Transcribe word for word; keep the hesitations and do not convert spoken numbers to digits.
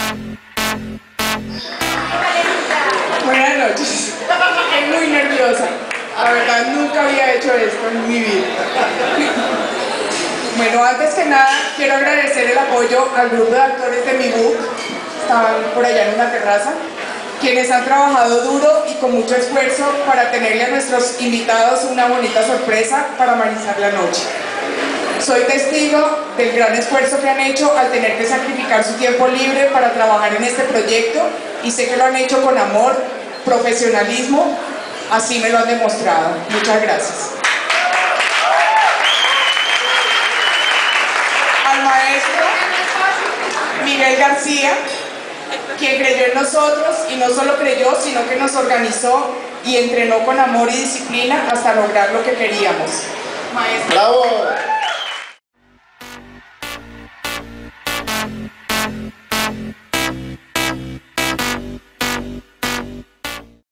Buenas noches. Estoy muy nerviosa. La verdad, nunca había hecho esto en mi vida. Bueno, antes que nada, quiero agradecer el apoyo al grupo de actores de mi book, estaban por allá en una terraza, quienes han trabajado duro y con mucho esfuerzo para tenerle a nuestros invitados una bonita sorpresa para amenizar la noche. Soy testigo del gran esfuerzo que han hecho al tener que sacrificar su tiempo libre para trabajar en este proyecto y sé que lo han hecho con amor, profesionalismo, así me lo han demostrado. Muchas gracias. Al maestro Miguel García, quien creyó en nosotros y no solo creyó, sino que nos organizó y entrenó con amor y disciplina hasta lograr lo que queríamos. Maestro. ¡Bravo!